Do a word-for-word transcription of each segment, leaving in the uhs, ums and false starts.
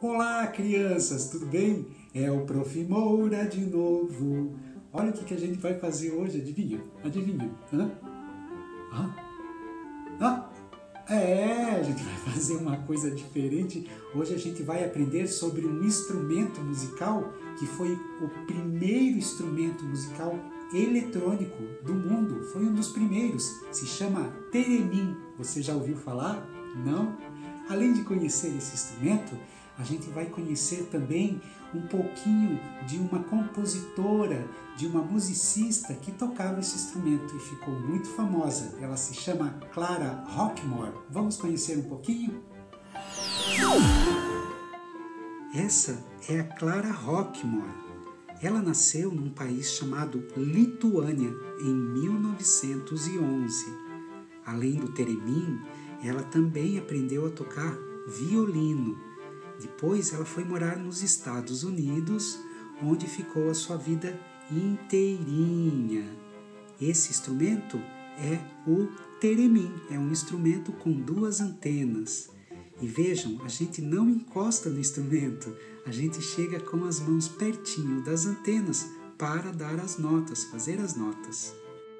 Olá, crianças, tudo bem? É o Prof Moura de novo. Olha o que, que a gente vai fazer hoje, adivinha? Adivinha? Hã? Hã? Hã? É, a gente vai fazer uma coisa diferente. Hoje a gente vai aprender sobre um instrumento musical que foi o primeiro instrumento musical eletrônico do mundo. Foi um dos primeiros. Se chama Theremin. Você já ouviu falar? Não? Além de conhecer esse instrumento, a gente vai conhecer também um pouquinho de uma compositora, de uma musicista que tocava esse instrumento e ficou muito famosa. Ela se chama Clara Rockmore. Vamos conhecer um pouquinho? Essa é a Clara Rockmore. Ela nasceu num país chamado Lituânia em mil novecentos e onze. Além do Theremin, ela também aprendeu a tocar violino. Depois ela foi morar nos Estados Unidos, onde ficou a sua vida inteirinha. Esse instrumento é o Theremin, é um instrumento com duas antenas. E vejam, a gente não encosta no instrumento, a gente chega com as mãos pertinho das antenas para dar as notas, fazer as notas.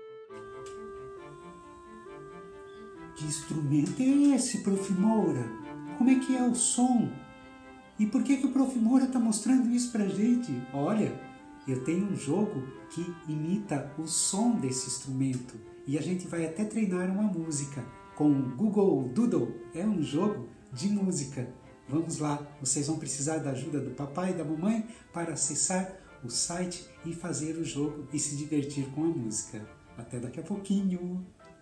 Que instrumento é esse, Prof Moura? Como é que é o som? E por que, que o Prof Moura está mostrando isso pra gente? Olha, eu tenho um jogo que imita o som desse instrumento e a gente vai até treinar uma música com o Google Doodle. É um jogo de música. Vamos lá, vocês vão precisar da ajuda do papai e da mamãe para acessar o site e fazer o jogo e se divertir com a música. Até daqui a pouquinho!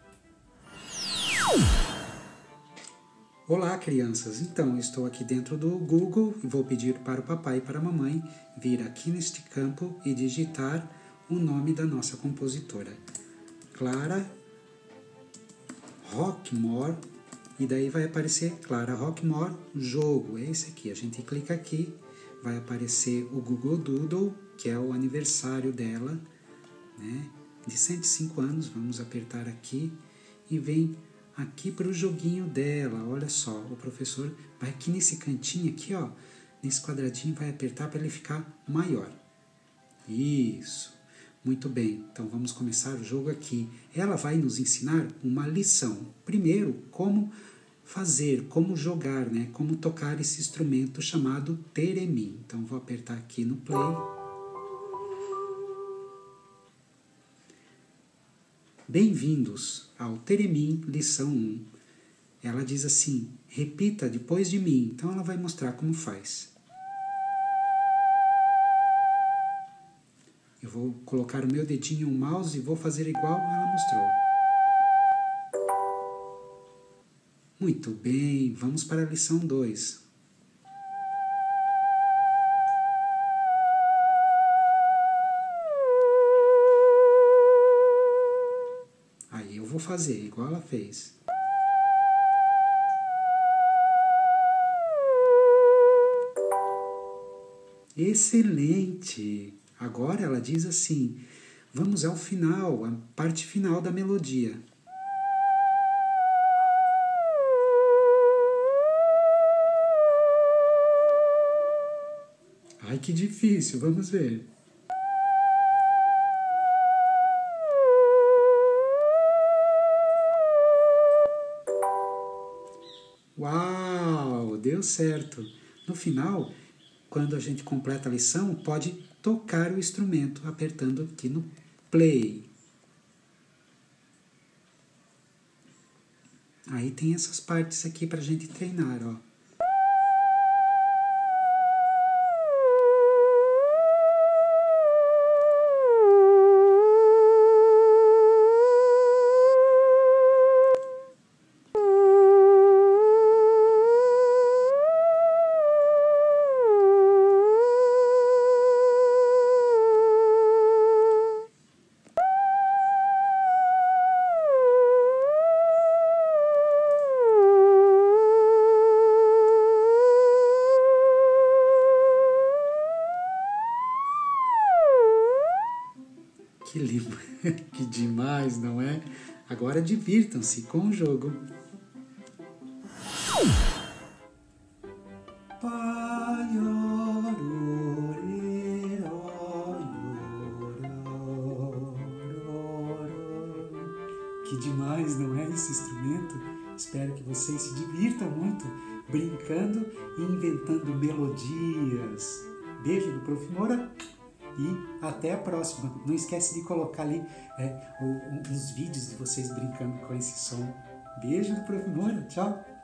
Olá, crianças! Então, eu estou aqui dentro do Google e vou pedir para o papai e para a mamãe vir aqui neste campo e digitar o nome da nossa compositora. Clara Rockmore, e daí vai aparecer Clara Rockmore Jogo. É esse aqui, a gente clica aqui, vai aparecer o Google Doodle, que é o aniversário dela, né, de cento e cinco anos. Vamos apertar aqui e vem aqui para o joguinho dela. Olha só, o professor vai aqui nesse cantinho aqui, ó, nesse quadradinho, vai apertar para ele ficar maior. Isso, muito bem. Então vamos começar o jogo aqui. Ela vai nos ensinar uma lição. Primeiro, como fazer, como jogar, né? Como tocar esse instrumento chamado Theremin. Então vou apertar aqui no play. Bem-vindos ao Theremin lição um. Ela diz assim, repita depois de mim. Então ela vai mostrar como faz. Eu vou colocar o meu dedinho no mouse e vou fazer igual ela mostrou. Muito bem, vamos para a lição dois. Aí eu vou fazer igual ela fez. Excelente! Agora ela diz assim, vamos ao final, a parte final da melodia. Ai, que difícil, vamos ver. Uau, deu certo! No final, quando a gente completa a lição, pode tocar o instrumento apertando aqui no play. Aí tem essas partes aqui para a gente treinar, ó. Que lindo, que demais, não é? Agora divirtam-se com o jogo. Pai Que demais, não é esse instrumento? Espero que vocês se divirtam muito brincando e inventando melodias. Beijo do Prof Moura e até a próxima. Não esquece de colocar ali é, uns vídeos de vocês brincando com esse som. Beijo do Prof Moura, tchau!